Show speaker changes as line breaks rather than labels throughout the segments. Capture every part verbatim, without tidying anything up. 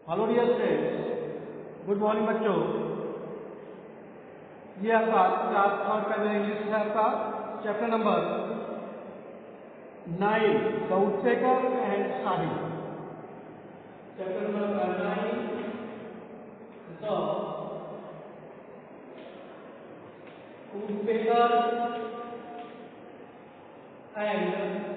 Hello dear students, good morning बच्चों। ये आपका क्लास थर्ड का जो इंग्लिश है आपका chapter number nine the woodpecker and Sahil. Chapter number nine the woodpecker and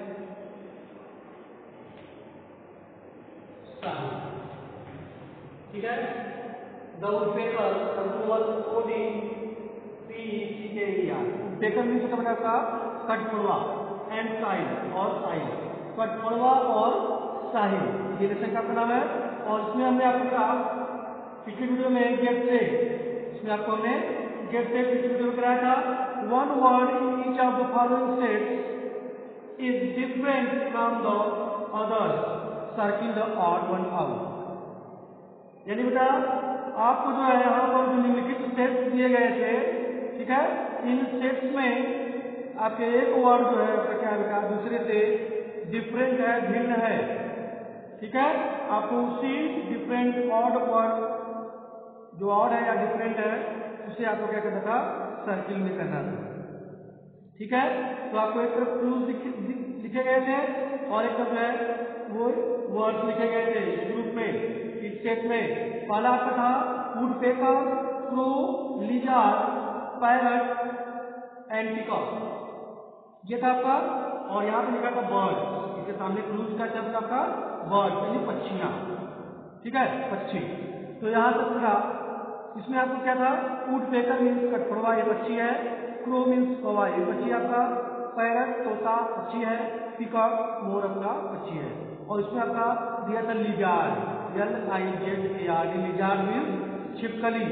Sahil. ठीक है, द वुडपेकर वुडपेकर मीन्स मतलब आपका कठफोड़वा एंड साहिल और साहिल, कठफोड़वा और साहिल ये लेसन का आपका नाम है। और इसमें हमने आपका पिछली वीडियो में गेट से इसमें आपको हमने गेट से पिछली वीडियो में कराया था। One word in each of the following sets is different from the others, circle the odd one out. यानी बेटा आपको जो है यहाँ पर जो निम्नलिखित सेट्स दिए गए थे, ठीक है, इन सेट्स में आपके एक वर्ड जो है आपका क्या बेटा दूसरे से डिफरेंट है, भिन्न है। ठीक है, आपको उसी डिफरेंट ऑड वर्ड जो ऑड है या डिफरेंट है उसे आपको क्या करना था, सर्किल में करना था। ठीक है, तो आपको एक तरफ क्लूज लिखे गए थे और एक तरफ जो है वो वर्ड्स लिखे गए थे ग्रुप में, इस सेट में। पहला आपका था woodpecker, crow, lizard, parrot and peacock, ये था आपका। और यहाँ पे लिखा था बर्ड, इसके सामने क्लूज का शब्द आपका बर्ड यानी पक्षियां। ठीक है, पक्षी। तो यहाँ तक था। इसमें आपको क्या था, वुडपेकर मीन्स कठफोड़वा ये पक्षी है, क्रो मीन्स कौवा ये पक्षी आपका, पैरट तोता पक्षी है, पीकॉक मोर आपका पक्षी है। और इसमें आपका दिया था lizard, L I Z A R D, lizard means छिपकली।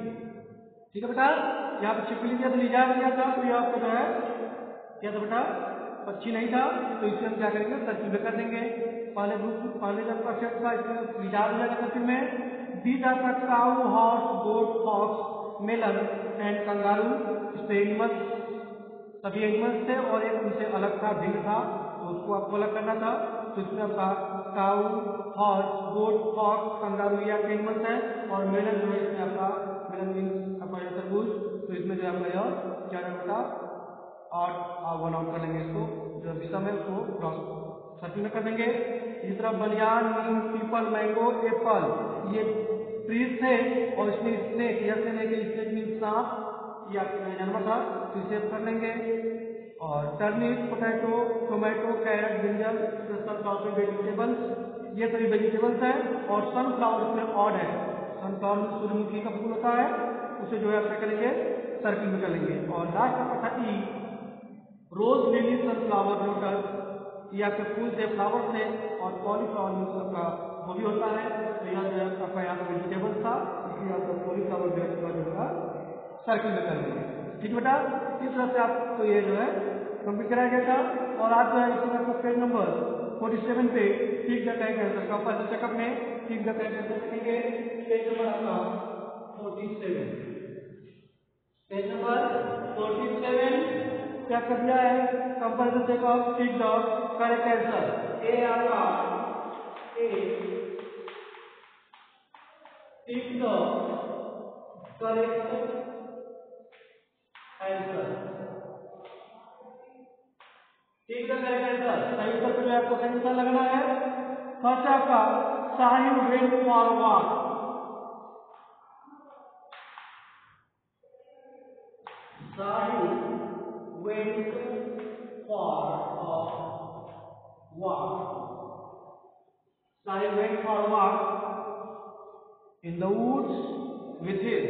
ठीक है बेटा, यहाँ पे छिपकली दिया था, लिजार्ड दिया था, तो ये आपका जो है क्या था बेटा पक्षी नहीं था, तो इसे हम क्या करेंगे सर्किल में कर देंगे। पहले ग्रुप पहले जब का सेट था इसमें लिजार्ड हो जाएगा सर्किल में। These are cow, horse, goat, fox, melon and kangaroo, इसमें एनिमल्स सभी एनिमल्स थे और एक उनसे अलग था, भिन्न था, तो उसको आपको अलग करना था। तो इसमें आपका cow, horse, goat, fox, kangaroo ये आपके एनिमल्स हैं। और मेलन जो है इसमें आपका मेलन मीन्स आपका तरबूज, तो इसमें जो आपका यह क्या होगा आठ वन आउट कर लेंगे, इसको जो विषम है उसको क्रॉस सर्किल में कर देंगे। इसी तरह banyan, neem, peepal, mango, apple ये ट्रीज थे और इसमें स्नेक या स्नेक मीन्स सांप ये आपका जानवर था, तो इसे कर लेंगे। और turnip, potato, tomato, carrot, brinjal, sunflower vegetables ये सभी वेजिटेबल्स हैं। और सनफ्लावर इसमें ऑड है, सनफ्लावर में सूर्यमुखी का फूल होता है, उसे जो है क्या करेंगे सर्किल में कर लेंगे। और लास्ट आपका था ई, रोज, लिली, सनफ्लावर, लोटस ये आपके फूल थे, फ्लावर थे। और कॉलीफ्लावर मीन्स आपका वो भी होता है, तो यह जो है आपका यहाँ पर वेजिटेबल्स था, इसलिए आपका कॉलीफ्लावर जो है सर्किल में कर लेंगे। ठीक बेटा, इस तरह से आपको ये जो है कंप्लीट कराया गया था। और आप जो है इसमें आपको पेज नंबर फोर्टी सेवन पे ठीक द करेक्ट आंसर का फर्स्ट चेकअप में ठीक द करेक्ट आंसर लिखेंगे। पेज नंबर आपका forty seven, page number forty seven क्या कर दिया है, कंपैरिजन चेकअप ठीक द करेक्ट आंसर। ए आपका ए ठीक द करेक्ट आंसर, ठीक है करेक्ट आंसर। सही उत्तर पे आपको सही उत्तर लगना है। फर्स्ट आपका Sahil went for walk, Sahil went for a walk, Sahil went for walk in the woods with his,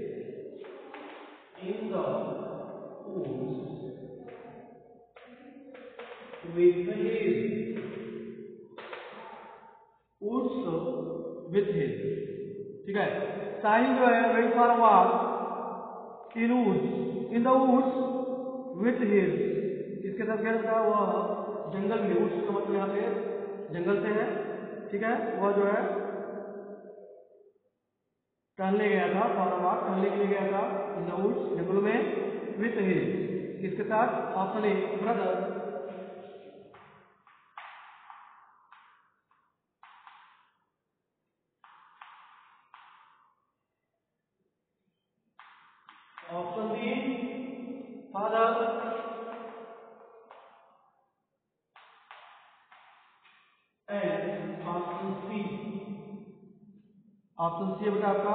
in the woods with his, woods with his। ठीक है, साहिल जो है went for a walk in woods, in the woods with his, इसके साथ क्या था वह जंगल में, woods का मतलब यहाँ पे जंगल से है। ठीक है, वह जो है टहलने गया था, for a walk टहलने के लिए गया था in the woods जंगलों में, with his इसके साथ option A brother, father, and option C, option C है बेटा आपका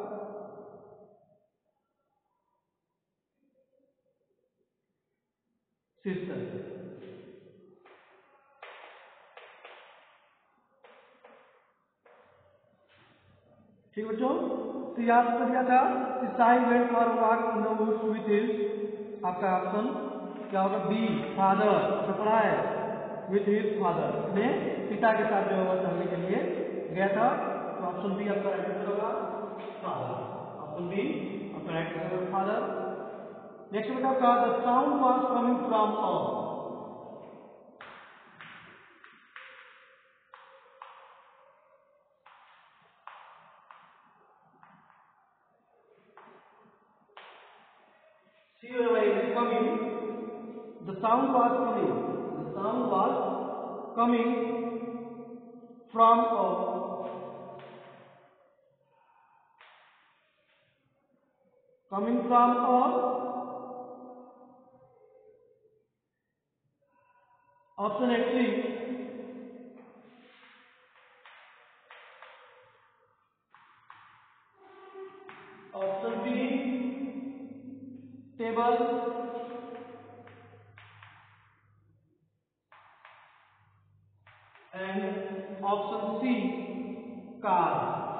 सिस्टर। ठीक बच्चों, तो याद कर दिया था कि Sai went for walk in the woods with his, आपका ऑप्शन क्या होगा बी, फादर, तो पढ़ा है विथ हिज फादर, अपने पिता के साथ जो है टहलने के लिए गया था, तो ऑप्शन बी आपका राइट आंसर होगा फादर, ऑप्शन बी आपका राइट आंसर होगा फादर। नेक्स्ट बेटा आपका the sound was coming from a, see where I is coming, the sound was coming, the sound was coming from a, coming from a, option A tree, option B table, and option C car।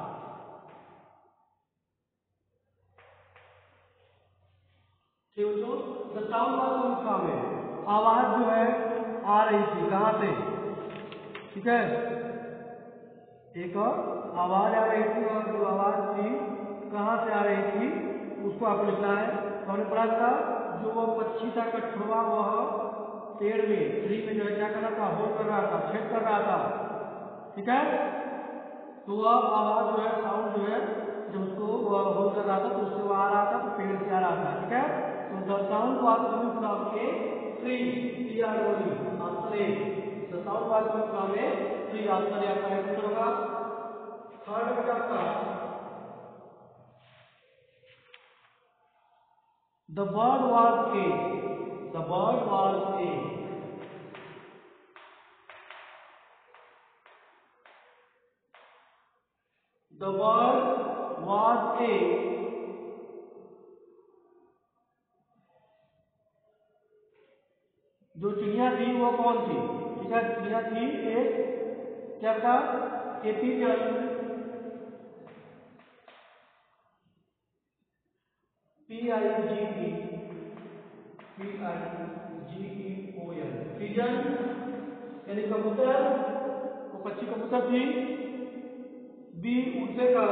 ठीक है बच्चों, the sound was coming from a, आवाज जो है आ रही थी कहां से, ठीक है, एक आवाज आ रही थी और जो आवाज थी कहां से आ रही थी उसको आपको लिखना है। तो हमने पढ़ा था जो वह पक्षी था कठफोड़वा, वह पेड़ में ट्री में जो है क्या कर रहा था, होल कर रहा था, छेद कर रहा था, ठीक है, तो वह आवाज जो है साउंड जो है जब उसको वह होल कर रहा था तो उससे वह आ रहा था, तो पेड़ से आ रहा था, ठीक है, तो the sound was coming from a tree, T R O E, option A, the sound was coming from a tree, option A आपका राइट आंसर होगा। थर्ड बेटा आपका the bird was a, the bird was a, the bird was a, जो चिड़िया थी वो कौन थी, ठीक है, चिड़िया थी एक क्या था, a pigeon, P I G E, P I G E O N, pigeon यानी कबूतर, वो पक्षी कबूतर थी, बी उड़ते का,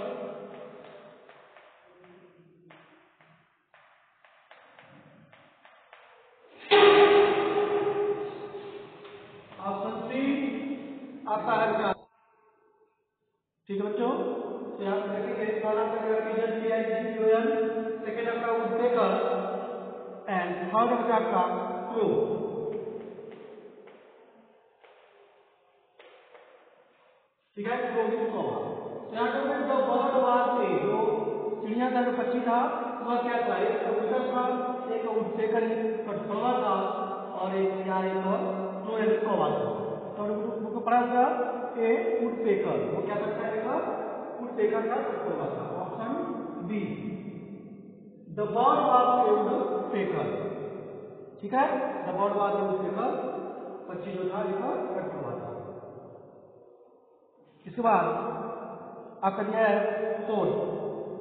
ऑप्शन सी आपका है क्या, ठीक है बच्चों, तो यहाँ पे देखेंगे पहला आपका pigeon, P I G O N, second आपका उड़ते का, एंड थर्ड आपका आपका क्रो, ठीक है, क्रो विथ कॉमा। तो यहाँ पे द बर्ड वाज ए, जो चिड़िया का जो पक्षी था वह क्या था, एक कबूतर था, एक उड़ते का कठफोड़वा था, और एक यहाँ एक क्रो यानी कौवा था। तो हमने बुक पढ़ा था ए वुडपेकर, वो क्या करता है, एक वुडपेकर का कठफोड़वा था, option B, the bird was a woodpecker, ठीक है, the bird was a woodpecker, पक्षी जो था एक कठफोड़वा था। इसके बाद आपका दिया है फोर्थ,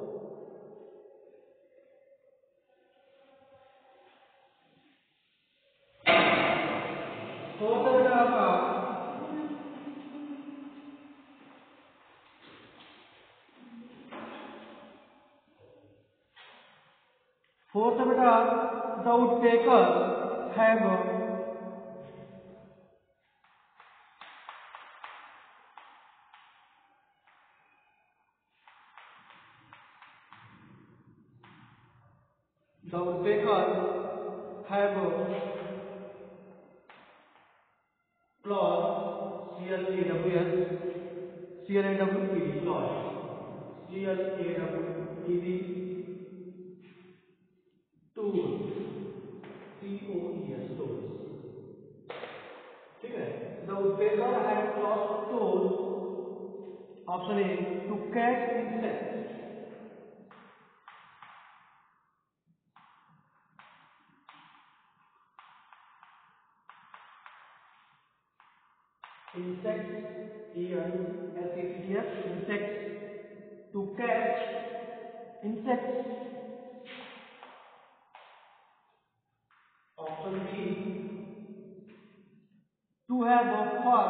फोर्थ बेटा आपका फोर्थ बेटा the woodpecker have, the woodpecker have claws, C L A W S, C L A W E D, claws, C L A W E D, tool, O E S toes, ठीक है। The woodpecker has clawed toes. Option A, to catch insects. Insects, E N S E C T S, insects. To catch insects. Option B, to have a fur.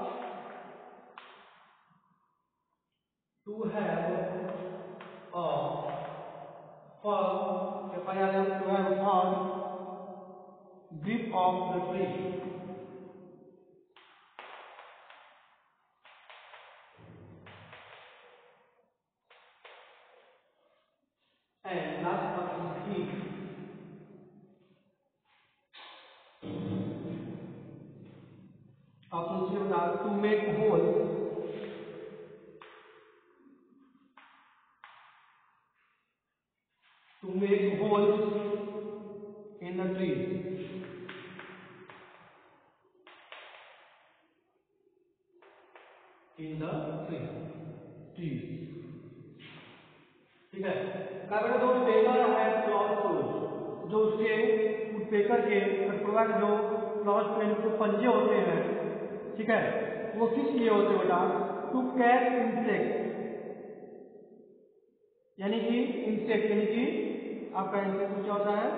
To have a fur, F I R M, to have a fur grip of the tree. And last option C, option C होगा to make holes. To make holes in the trees. In the tree. Trees. ठीक है। Carbon दो paper है clause tool, जो उसके woodpecker के कठपुतलियों के जो क्लॉज पेन के पंजे होते हैं, ठीक है, वो किस लिए होते हैं बेटा? टू कैच इंसेक्ट, यानी कि इंसेक्ट यानी कि आपका इंसेक्ट क्या होता है?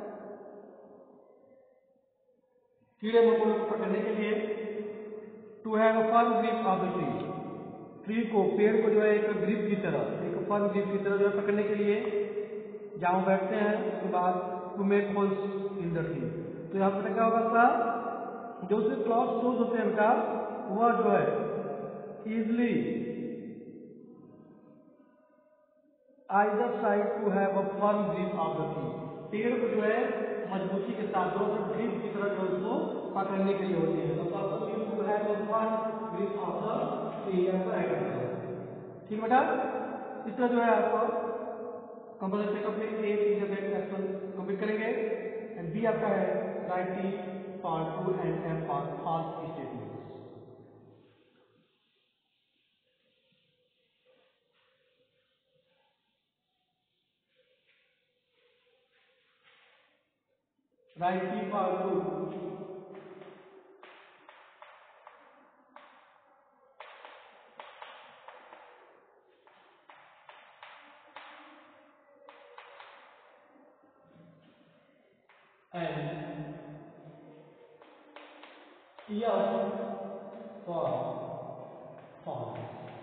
कीड़े मकोड़ों को पकड़ने के लिए। To have a firm grip of the tree, tree को, पेड़ को जो है एक ग्रिप की तरह, एक फर्म ग्रिप की तरह जो है पकड़ने के लिए जहाँ वो बैठते हैं। उसके बाद to make holes in the tree, तो यहाँ पर क्या होगा आपका? जो उसके क्लॉज टोज होते हैं उनका, वह जो है easily either side to have a firm grip of the tree, पेड़ को जो है मजबूती के साथ दोनों तरफ ग्रिप की तरह जो उसको पकड़ने के लिए होते हैं। तो purpose use to have a firm grip of the tree, आपका राइट आंसर। ठीक बेटा, इस तरह जो है आपको कंपल्सरी चेकअप में ए बी जब क्वेश्चन कंप्लीट करेंगे। एंड बी आपका है right T for true and M for false statements. Right T for true and F for false.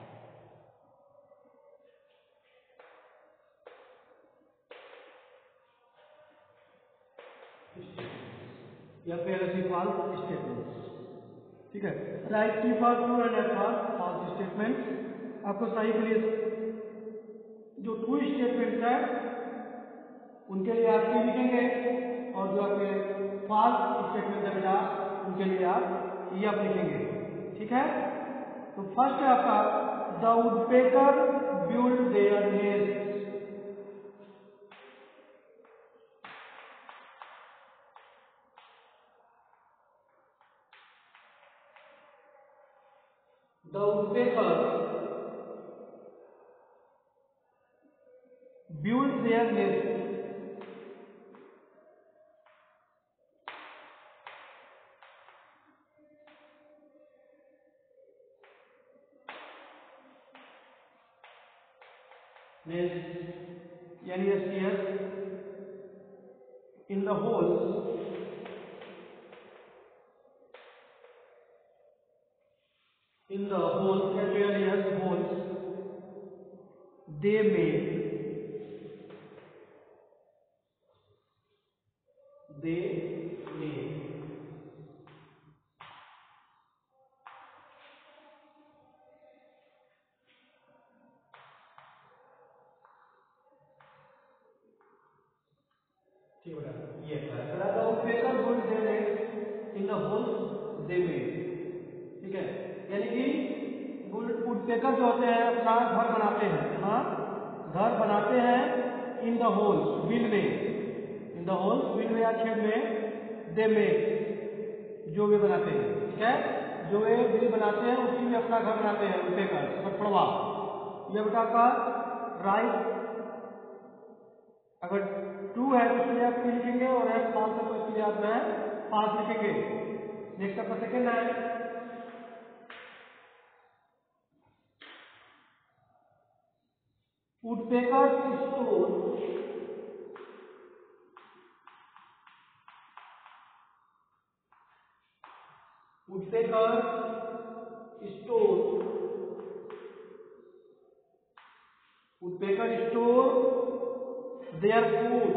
या फिर ऐसी फॉल्स स्टेटमेंट्स, ठीक है। Right T for true and F for false statements. आपको सही के लिए जो ट्रू स्टेटमेंट्स है उनके लिए आप टी लिखेंगे, और जो आपके फॉल्स स्टेटमेंट है बेटा उनके लिए आप एफ लिखेंगे, ठीक है। तो फर्स्ट है आपका the woodpecker build their nest. The woodpecker build their nest nest यानी S T S in the holes in the holes F A L S holes they made they made ठीक है ये है the woodpecker build their nest in the holes they made, ठीक है। यानी कि woodpecker जो होते हैं अपना घर बनाते हैं, कहाँ घर बनाते हैं? इन द होल्स, बिल में, इन द होल्स बिल में या छेद में दे मेक, जो वे बनाते हैं, ठीक है, जो वे बिल बनाते हैं उसी में अपना घर बनाते हैं वुडपेकर्स, कठफोड़वा। यह बेटा आपका राइट, अगर ट्रू है तो इसलिए आप ट्रू लिखेंगे और है फॉल्स है तो इसलिए आप जो है फॉल्स लिखेंगे। नेक्स्ट आपका सेकेंड है woodpecker store woodpecker store woodpecker store their food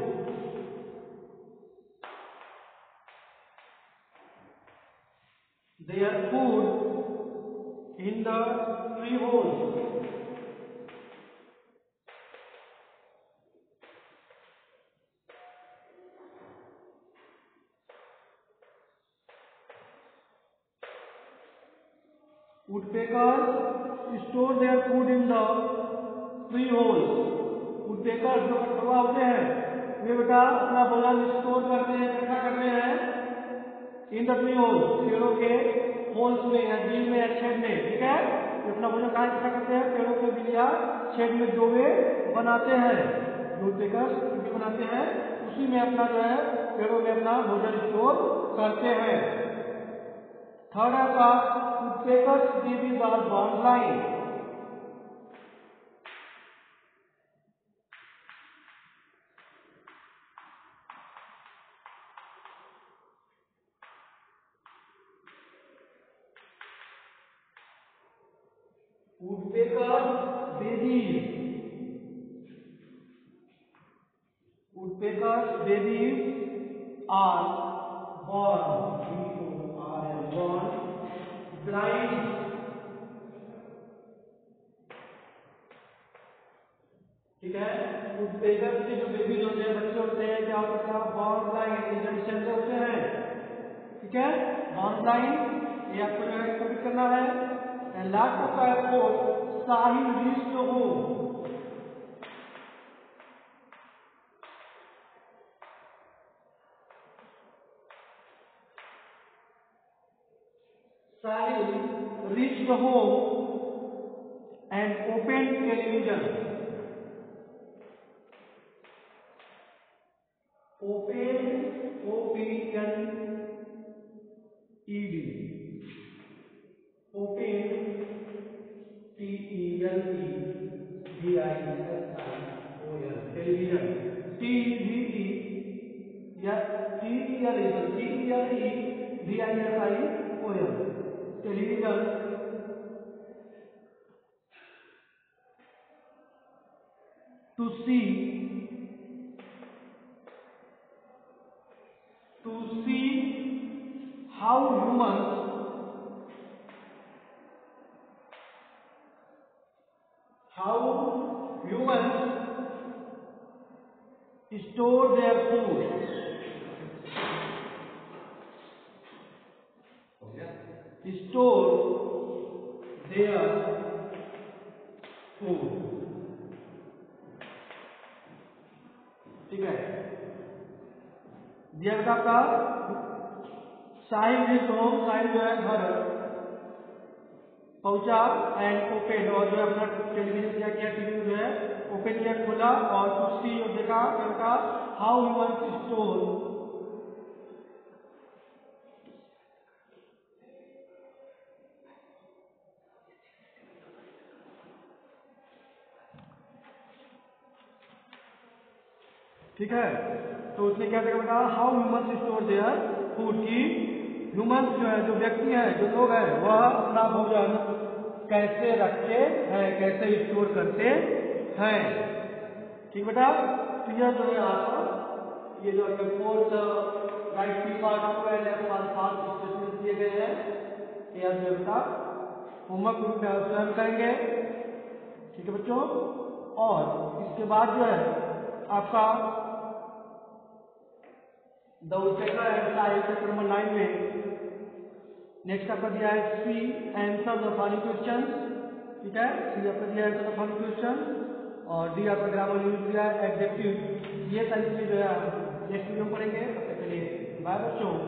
their food in the tree holes. Woodpeckers store their food in the tree holes. Woodpeckers जो कठफोड़वा होते हैं वे बेटा अपना भोजन स्टोर करते हैं, इकट्ठा करते हैं इन द ट्री होल्स, पेड़ों के होल्स में या बिल में या छेद में, ठीक है। वे अपना भोजन कहाँ इकट्ठा करते हैं? पेड़ों के बिल या छेद में जो वे बनाते हैं, जो वुडपेकर्स बिल बनाते हैं उसी में अपना जो है पेड़ों में अपना भोजन स्टोर करते हैं। थर्ड है का woodpeckers babies are born blind. Woodpecker babies Woodpecker babies are born B O R N born blind। ठीक है, वुडपेकर के जो बेबीज होते हैं, बच्चे होते हैं, क्या होता है? बॉर्न ब्लाइंड, इंटेलिजेंट होते हैं, ठीक है, बॉर्न ब्लाइंड। ये आपको जो है कमिट करना है। एंड लास्ट आपका है four Sahil reached home. Sahil reached home and opened television. Opened, O P N E D. Opened, T E L E V I S I O N. Television. T V E या T E L E T E L E V I S I O N. Television to see to see how humans how humans store their food store their food। ठीक है, दिया बेटा आपका साहिल rich home, साहिल जो है घर पहुंचा and open, और जो है अपना टेलीविजन क्या किया, टीवी जो है ओपन किया, खोला और कुछ जो देखा क्या बेटा हाउ ह्यूमन स्टोर ठीक है। तो उसने क्या देखा बेटा how human store their food, की ह्यूमन जो है जो व्यक्ति है जो लोग है वह अपना भोजन कैसे रखते हैं, कैसे स्टोर करते हैं। ठीक बेटा, तो यह जो है आपका ये जो आपके fourth right T part two and आपके पास पांच स्टेटमेंट दिए गए हैं, ये आप जो बेटा होमवर्क रूप में स्वयं करेंगे। ठीक है बच्चों, और इसके बाद जो है आपका the woodpecker and Sahil chapter number nine में नेक्स्ट आपका दिया है C answer the following question. ठीक है, सी आपका दिया है आंसर द फॉलोइंग क्वेश्चन और डी आपका ग्रामर यूज दिया है एडजेक्टिव। ये सारी चीजें जो है नेक्स्ट वीडियो में पढ़ेंगे। तब तक के लिए बाय बच्चों।